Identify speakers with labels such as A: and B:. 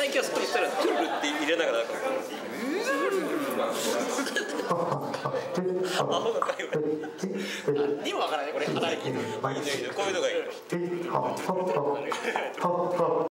A: 液をそこにしたらクルルって入れながらアホの会話何にもわからないこれ働きこういうのがいい